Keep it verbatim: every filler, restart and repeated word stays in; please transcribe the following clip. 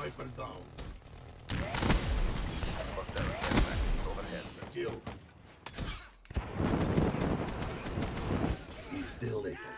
Sniper down. Hostile care package overhead. Kill. Eat still later.